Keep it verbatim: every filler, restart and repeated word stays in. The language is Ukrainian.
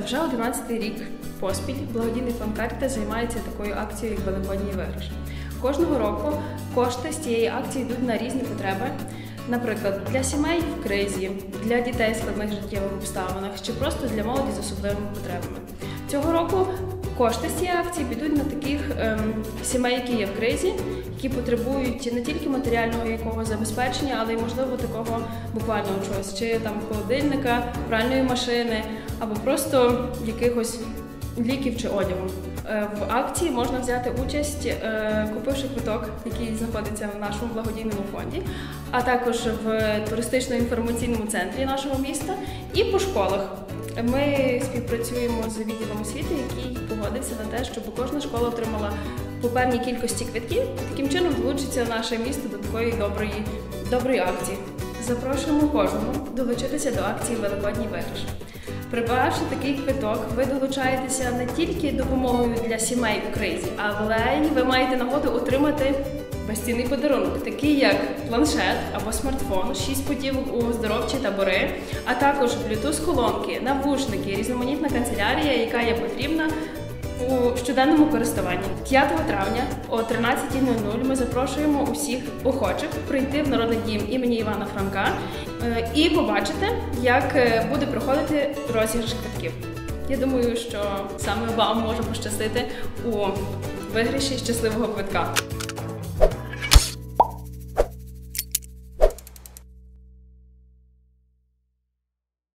Вже одинадцятий рік поспіль благодійний фонд Карітас займається такою акцією, як Великодній виграш. Кожного року кошти з цієї акції йдуть на різні потреби. Наприклад, для сімей в кризі, для дітей в складних життєвих обставинах чи просто для молоді з особливими потребами. Цього року кошти з цієї акції підуть на таких ем, сімей, які є в кризі, які потребують не тільки матеріального якогось забезпечення, але й, можливо, такого буквального чогось, чи там холодильника, пральної машини, або просто якихось ліків чи одягу. В акції можна взяти участь, купивши квиток, який знаходиться в нашому благодійному фонді, а також в туристично-інформаційному центрі нашого міста і по школах. Ми співпрацюємо з відділом освіти, який погодився на те, щоб кожна школа отримала по певній кількості квитків. Таким чином долучиться наше місто до такої доброї, доброї акції. Запрошуємо кожного долучитися до акції «Великодній виграш». Придбавши такий квиток, ви долучаєтеся не тільки допомогою для сімей у кризі, але й ви маєте нагоду отримати безцінний подарунок, такий як планшет або смартфон, шість путівок у оздоровчі табори, а також блютуз-колонки, навушники, різноманітна канцелярія, яка є потрібна у щоденному користуванні. п'ятого травня о тринадцятій нуль нуль ми запрошуємо усіх охочих прийти в Народний дім імені Івана Франка і побачити, як буде проходити розіграш квитків. Я думаю, що саме вам може пощастити у виграші щасливого квитка.